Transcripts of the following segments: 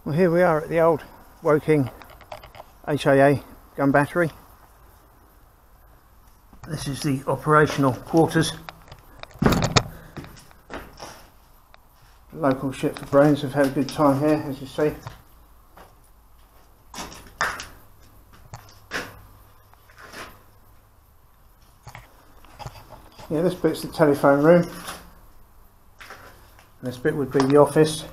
Well, here we are at the old Woking HAA gun battery. This is the operational quarters. Local shit for brains have had a good time here, as you see. Yeah, this bit's the telephone room. And this bit would be the office.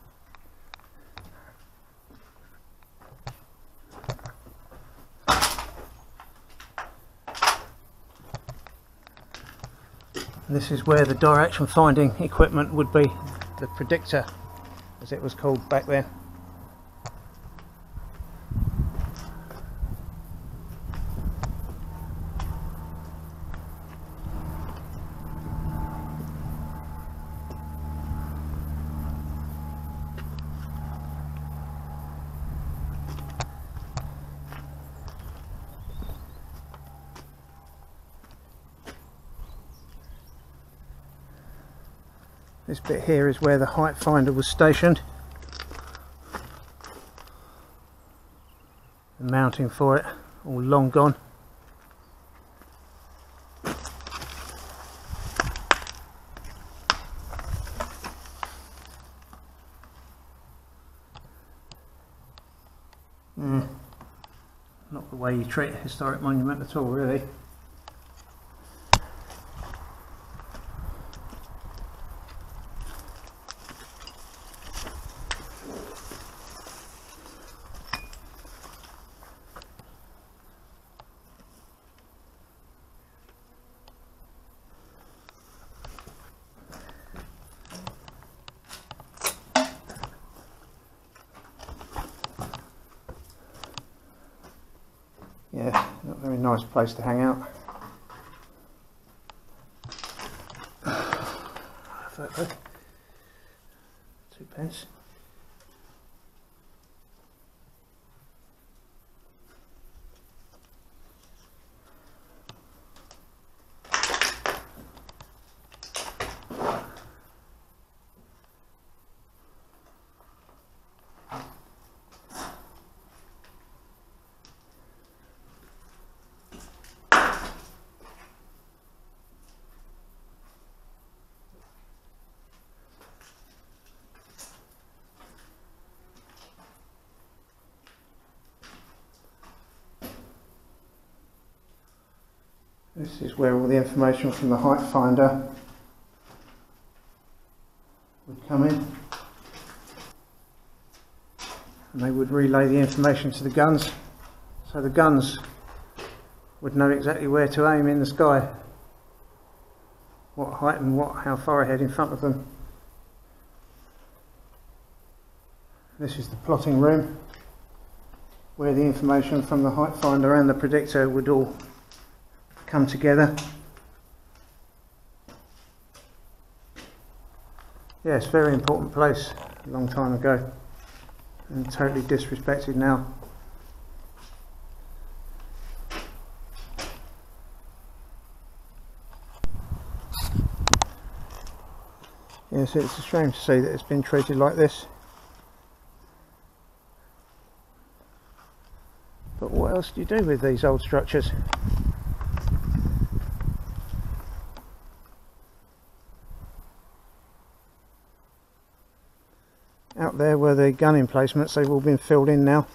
And this is where the direction finding equipment would be, the predictor, as it was called back then. This bit here is where the height finder was stationed. The mounting for it all long gone. Not the way you treat a historic monument at all, really. Yeah, not a very nice place to hang out. £2. This is where all the information from the height finder would come in, and they would relay the information to the guns, so the guns would know exactly where to aim in the sky, what height and how far ahead in front of them. This is the plotting room, where the information from the height finder and the predictor would all come together. Yes, very important place a long time ago, and totally disrespected now. Yes, it's a shame to see that it's been treated like this. But what else do you do with these old structures? Out there were the gun emplacements, they've all been filled in now.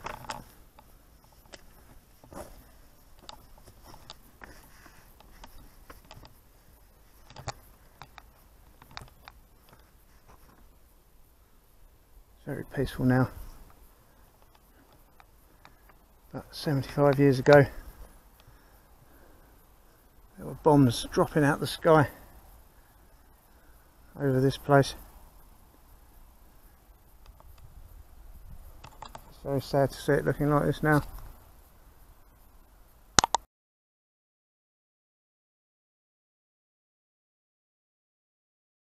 Very peaceful now. About 75 years ago, there were bombs dropping out the sky over this place. It's very sad to see it looking like this now.